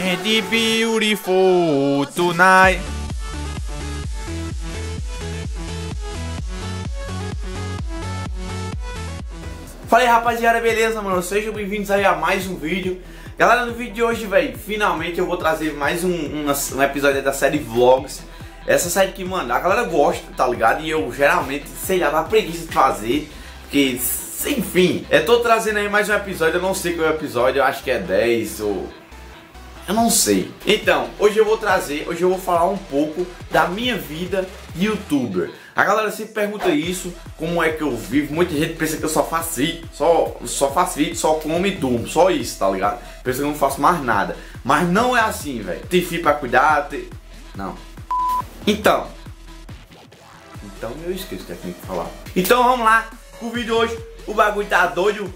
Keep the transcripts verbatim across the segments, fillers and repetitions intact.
And the beautiful tonight. Fala aí, rapaziada, beleza, mano? Sejam bem-vindos aí a mais um vídeo. Galera, no vídeo de hoje, velho, finalmente eu vou trazer mais um, um, um episódio da série Vlogs. Essa série que, mano, a galera gosta, tá ligado? E eu geralmente, sei lá, dá preguiça de fazer, porque, enfim, eu tô trazendo aí mais um episódio. Eu não sei qual é o episódio, eu acho que é dez ou... eu não sei. Então, hoje eu vou trazer, hoje eu vou falar um pouco da minha vida de youtuber. A galera sempre pergunta isso, como é que eu vivo. Muita gente pensa que eu só faço vídeo, só, só faço vídeo, só como e durmo, só isso, tá ligado? Pensa que eu não faço mais nada. Mas não é assim, velho. Tem filho pra cuidar, tem... não. Então. Então eu esqueço o que eu tenho que falar. Então vamos lá, o vídeo hoje, o bagulho tá doido.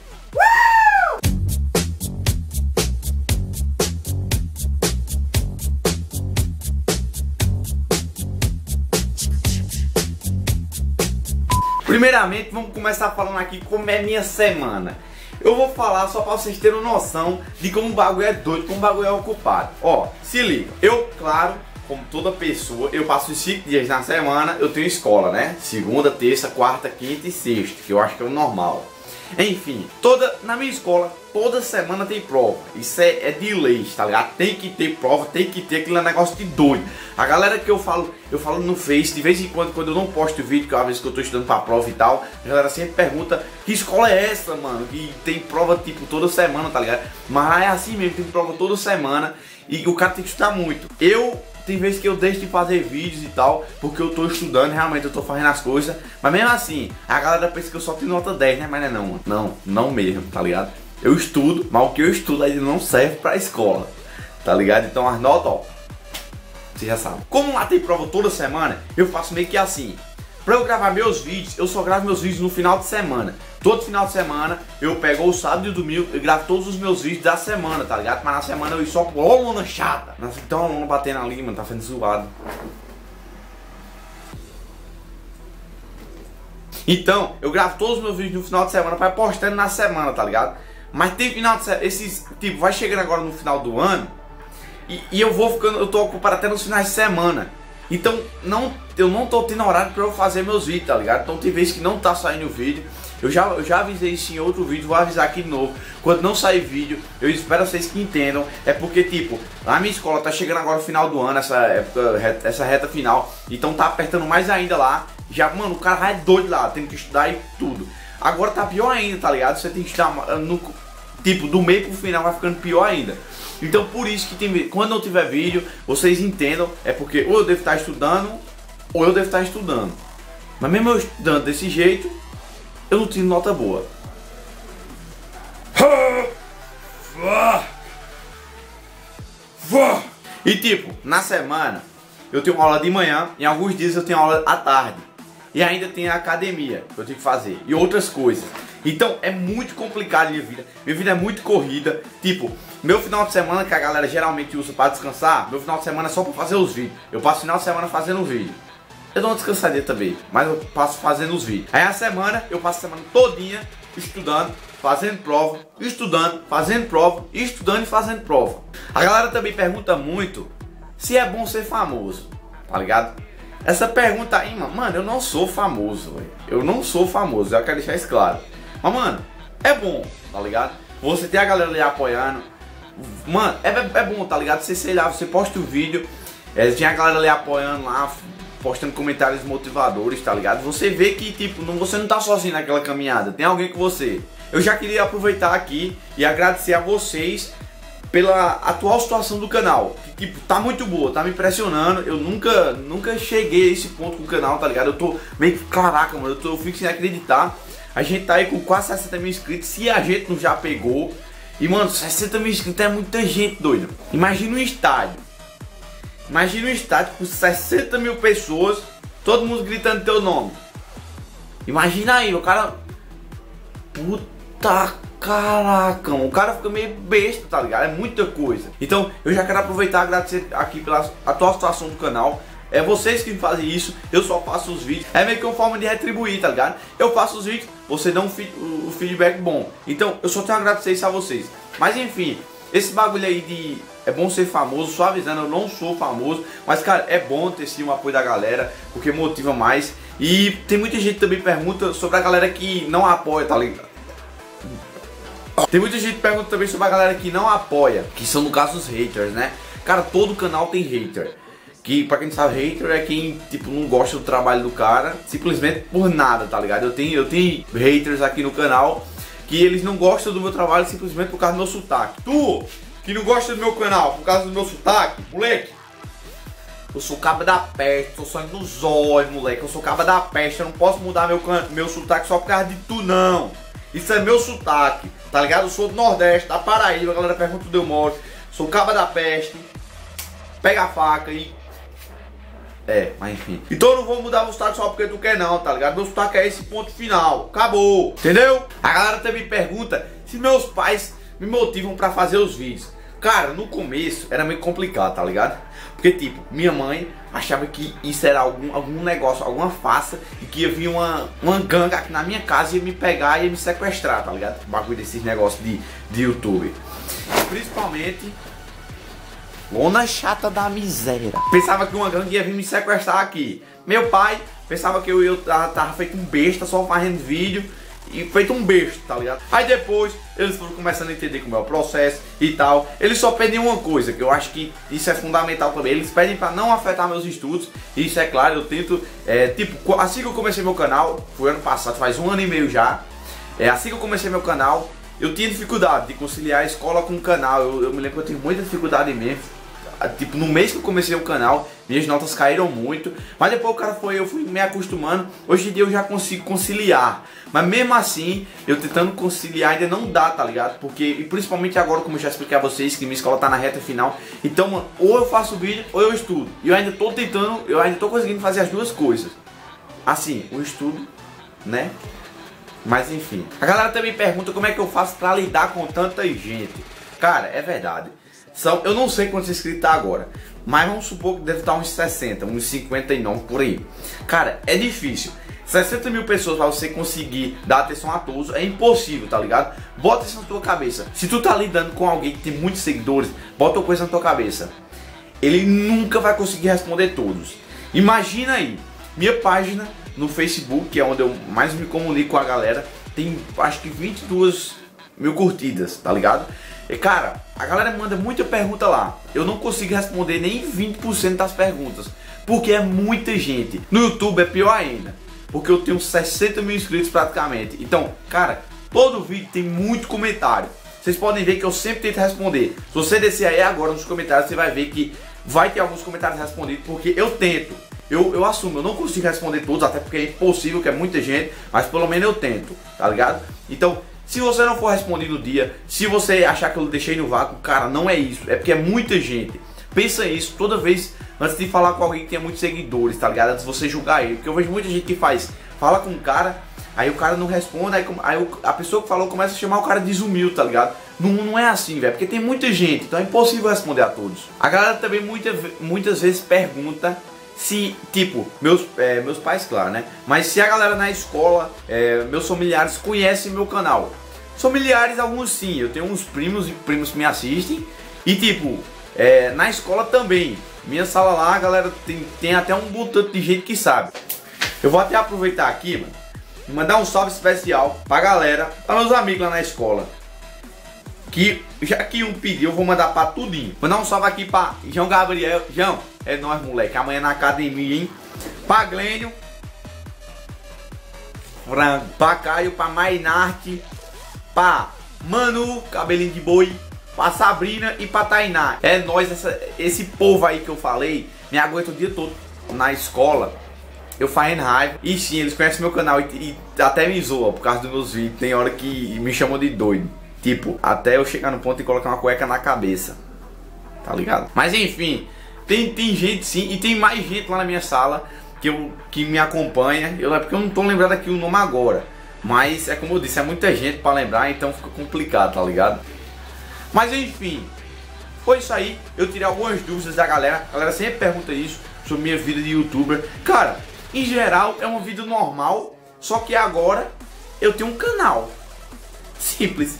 Primeiramente, vamos começar falando aqui como é minha semana. Eu vou falar só pra vocês terem noção de como o bagulho é doido, como o bagulho é ocupado. Ó, se liga. Eu, claro, como toda pessoa, eu passo os cinco dias na semana, eu tenho escola, né? Segunda, terça, quarta, quinta e sexta, que eu acho que é o normal. Enfim, toda, na minha escola, toda semana tem prova. Isso é, é de lei, tá ligado? Tem que ter prova, tem que ter aquele negócio de doido. A galera que eu falo, eu falo no Face, de vez em quando, quando eu não posto vídeo, que é uma vez que eu tô estudando pra prova e tal, a galera sempre pergunta, que escola é essa, mano? Que tem prova, tipo, toda semana, tá ligado? Mas é assim mesmo, tem prova toda semana e o cara tem que estudar muito. Eu... tem vezes que eu deixo de fazer vídeos e tal, porque eu tô estudando, realmente eu tô fazendo as coisas. Mas mesmo assim, a galera pensa que eu só tenho nota dez, né? Mas não é não, mano. Não, não mesmo, tá ligado? Eu estudo, mas o que eu estudo ainda não serve pra escola, tá ligado? Então as notas, ó, você já sabe. Como lá tem prova toda semana, eu faço meio que assim. Pra eu gravar meus vídeos, eu só gravo meus vídeos no final de semana. Todo final de semana eu pego o sábado e o domingo e gravo todos os meus vídeos da semana, tá ligado? Mas na semana eu só com a aluna chata. Então a aluna batendo ali, mano, tá ficando zoado. Então, eu gravo todos os meus vídeos no final de semana pra ir postando na semana, tá ligado? Mas tem final de semana, esses, tipo, vai chegando agora no final do ano e, e eu vou ficando, eu tô ocupado até nos finais de semana. Então, não, eu não tô tendo horário pra eu fazer meus vídeos, tá ligado? Então tem vezes que não tá saindo o vídeo. Eu já, eu já avisei isso em outro vídeo, vou avisar aqui de novo. Quando não sair vídeo, eu espero vocês que entendam. É porque, tipo, a minha escola tá chegando agora no final do ano, essa época, essa reta final. Então tá apertando mais ainda lá. Já, mano, o cara vai doido lá, tem que estudar e tudo. Agora tá pior ainda, tá ligado? Você tem que estudar, no, tipo, do meio pro final vai ficando pior ainda. Então por isso que tem, quando não tiver vídeo, vocês entendam. É porque ou eu devo estar estudando, ou eu devo estar estudando. Mas mesmo eu estudando desse jeito, eu não tenho nota boa. E tipo, na semana eu tenho aula de manhã, em alguns dias eu tenho aula à tarde. E ainda tem a academia que eu tenho que fazer e outras coisas. Então é muito complicado a minha vida. Minha vida é muito corrida. Tipo, meu final de semana, que a galera geralmente usa para descansar, meu final de semana é só para fazer os vídeos. Eu passo o final de semana fazendo vídeo. Eu dou uma descansadinha também, mas eu passo fazendo os vídeos. Aí a semana, eu passo a semana todinha estudando, fazendo prova, estudando, fazendo prova, estudando e fazendo prova. A galera também pergunta muito se é bom ser famoso, tá ligado? Essa pergunta aí, mano, mano, eu não sou famoso, véio. Eu não sou famoso, eu quero deixar isso claro. Mas, mano, é bom, tá ligado? Você tem a galera ali apoiando. Mano, é, é bom, tá ligado? Você, sei lá, você posta o vídeo, é, tem a galera ali apoiando lá, postando comentários motivadores, tá ligado? Você vê que, tipo, não, você não tá sozinho naquela caminhada, tem alguém com você. Eu já queria aproveitar aqui e agradecer a vocês pela atual situação do canal, que, tipo, tá muito boa, tá me impressionando. Eu nunca, nunca cheguei a esse ponto com o canal, tá ligado? Eu tô meio que, caraca, mano, eu, tô, eu fico sem acreditar. A gente tá aí com quase sessenta mil inscritos, se a gente não já pegou. E, mano, sessenta mil inscritos é muita gente, doido. Imagina um estádio. Imagina um estádio com sessenta mil pessoas, todo mundo gritando teu nome. Imagina aí, o cara... Puta caraca, mano. O cara fica meio besta, tá ligado? É muita coisa. Então, eu já quero aproveitar e agradecer aqui pela atual situação do canal. É vocês que fazem isso, eu só faço os vídeos. É meio que uma forma de retribuir, tá ligado? Eu faço os vídeos, você dá um fi o feedback bom. Então, eu só tenho a agradecer isso a vocês. Mas enfim, esse bagulho aí de é bom ser famoso, só avisando, eu não sou famoso, mas cara, é bom ter sim o apoio da galera, porque motiva mais. E tem muita gente que também pergunta sobre a galera que não apoia, tá ligado? Tem muita gente que pergunta também sobre a galera que não apoia, que são no caso os haters, né? Cara, todo canal tem hater. Que pra quem não sabe, hater é quem tipo não gosta do trabalho do cara, simplesmente por nada, tá ligado? Eu tenho, eu tenho haters aqui no canal que eles não gostam do meu trabalho simplesmente por causa do meu sotaque. Tu, que não gosta do meu canal por causa do meu sotaque, moleque, eu sou caba da peste, sou sangue nos olhos, moleque, eu sou caba da peste, eu não posso mudar meu, meu sotaque só por causa de tu, não. Isso é meu sotaque, tá ligado? Eu sou do Nordeste, da Paraíba, a galera pergunta onde eu moro, sou caba da peste, pega a faca e... É, mas enfim. Então eu não vou mudar o sotaque só porque tu quer não, tá ligado? Meu sotaque é esse, ponto final. Acabou. Entendeu? A galera também pergunta se meus pais me motivam pra fazer os vídeos. Cara, no começo era meio complicado, tá ligado? Porque tipo, minha mãe achava que isso era algum, algum negócio, alguma farsa, e que ia vir uma, uma ganga aqui na minha casa e ia me pegar e ia me sequestrar, tá ligado? O bagulho desses negócios de, de YouTube. Principalmente... Lona chata da miséria. Pensava que uma gangue ia vir me sequestrar aqui. Meu pai pensava que eu, eu tava, tava feito um besta, só fazendo vídeo e feito um besta, tá ligado? Aí depois eles foram começando a entender como é o processo e tal. Eles só pedem uma coisa, que eu acho que isso é fundamental também. Eles pedem pra não afetar meus estudos. E isso é claro, eu tento, é, tipo, assim que eu comecei meu canal, foi ano passado, faz um ano e meio já. É, assim que eu comecei meu canal, eu tinha dificuldade de conciliar a escola com o canal. Eu, eu me lembro que eu tive muita dificuldade mesmo. Tipo, no mês que eu comecei o canal, minhas notas caíram muito. Mas depois o cara foi, eu fui me acostumando. Hoje em dia eu já consigo conciliar. Mas mesmo assim, eu tentando conciliar ainda não dá, tá ligado? Porque, e principalmente agora, como eu já expliquei a vocês, que minha escola tá na reta final. Então, mano, ou eu faço vídeo ou eu estudo. E eu ainda tô tentando, eu ainda tô conseguindo fazer as duas coisas. Assim, o estudo, né? Mas enfim. A galera também pergunta como é que eu faço pra lidar com tanta gente. Cara, é verdade. São, eu não sei quantos inscritos tá agora, mas vamos supor que deve estar uns sessenta, uns cinquenta e nove por aí. Cara, é difícil. sessenta mil pessoas pra você conseguir dar atenção a todos é impossível, tá ligado? Bota isso na tua cabeça. Se tu tá lidando com alguém que tem muitos seguidores, bota uma coisa na tua cabeça. Ele nunca vai conseguir responder todos. Imagina aí, minha página no Facebook, que é onde eu mais me comunico com a galera, tem acho que vinte e duas mil curtidas, tá ligado? E cara, a galera manda muita pergunta lá. Eu não consigo responder nem vinte por cento das perguntas, porque é muita gente. No YouTube é pior ainda, porque eu tenho sessenta mil inscritos praticamente. Então, cara, todo vídeo tem muito comentário. Vocês podem ver que eu sempre tento responder. Se você descer aí agora nos comentários, você vai ver que vai ter alguns comentários respondidos, porque eu tento. Eu, eu assumo, eu não consigo responder todos, até porque é impossível, que é muita gente, mas pelo menos eu tento, tá ligado? Então, se você não for respondido no dia, se você achar que eu deixei no vácuo, cara, não é isso, é porque é muita gente. Pensa isso toda vez antes de falar com alguém que tem muitos seguidores, tá ligado? Antes de você julgar ele, porque eu vejo muita gente que faz, fala com um cara, aí o cara não responde, aí, aí a pessoa que falou começa a chamar o cara de desumilde, tá ligado? Não, não é assim, velho, porque tem muita gente, então é impossível responder a todos. A galera também muita, muitas vezes pergunta se, tipo, meus, é, meus pais, claro, né? Mas se a galera na escola, é, meus familiares conhecem meu canal. Familiares, alguns sim, eu tenho uns primos e primos que me assistem. E tipo, é, na escola também. Minha sala lá, a galera tem, tem até um bom tanto de gente que sabe. Eu vou até aproveitar aqui, mano, e mandar um salve especial pra galera, pra meus amigos lá na escola. Que já que um pediu, eu vou mandar pra tudinho. Mandar um salve aqui pra João Gabriel. João, é nóis, moleque, amanhã na academia, hein? Pra Glênio, Frango, pra Caio, pra Mainarte, pra Manu, cabelinho de boi, pra Sabrina e pra Tainá. É nóis, essa, esse povo aí que eu falei me aguenta o dia todo na escola, eu fazendo raiva. E sim, eles conhecem meu canal e, e até me zoam por causa dos meus vídeos. Tem hora que me chamam de doido, tipo, até eu chegar no ponto e colocar uma cueca na cabeça, tá ligado? Mas enfim, tem, tem gente sim, e tem mais gente lá na minha sala que, eu, que me acompanha. Eu, é porque eu não tô lembrando aqui o nome agora, mas é como eu disse, é muita gente pra lembrar, então fica complicado, tá ligado? Mas enfim, foi isso aí. Eu tirei algumas dúvidas da galera. A galera sempre pergunta isso sobre minha vida de youtuber. Cara, em geral é uma vida normal, só que agora eu tenho um canal. Simples.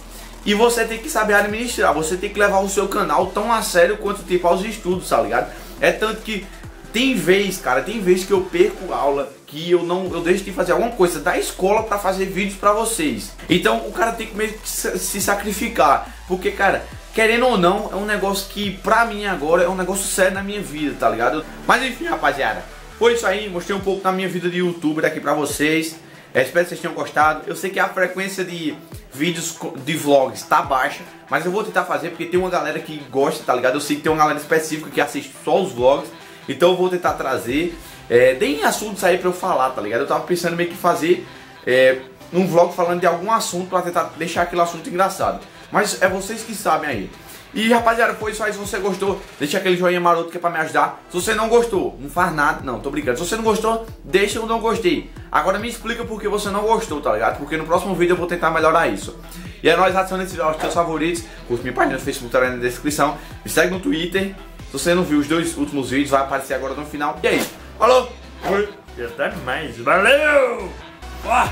E você tem que saber administrar, você tem que levar o seu canal tão a sério quanto tipo aos estudos, tá ligado? É tanto que tem vez, cara, tem vez que eu perco aula, que eu não, eu deixo de fazer alguma coisa da escola pra fazer vídeos pra vocês. Então o cara tem que meio que se sacrificar, porque, cara, querendo ou não, é um negócio que pra mim agora é um negócio sério na minha vida, tá ligado? Mas enfim, rapaziada, foi isso aí, mostrei um pouco da minha vida de youtuber aqui pra vocês. É, espero que vocês tenham gostado. Eu sei que a frequência de vídeos de vlogs tá baixa, mas eu vou tentar fazer porque tem uma galera que gosta, tá ligado? Eu sei que tem uma galera específica que assiste só os vlogs, então eu vou tentar trazer. É, deem assuntos aí pra eu falar, tá ligado? Eu tava pensando meio que fazer é, um vlog falando de algum assunto pra tentar deixar aquele assunto engraçado. Mas é vocês que sabem aí. E rapaziada, foi isso aí. Se você gostou, deixa aquele joinha maroto que é pra me ajudar. Se você não gostou, não faz nada. Não, tô brincando. Se você não gostou, deixa o não gostei. Agora me explica por que você não gostou, tá ligado? Porque no próximo vídeo eu vou tentar melhorar isso. E é nóis, adiciona esse vídeo aos teus favoritos. Curte minha página no Facebook, tá aí na descrição. Me segue no Twitter. Se você não viu os dois últimos vídeos, vai aparecer agora no final. E aí, falou! Oi, e até mais. Valeu! Ó!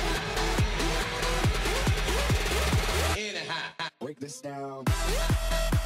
Break this down.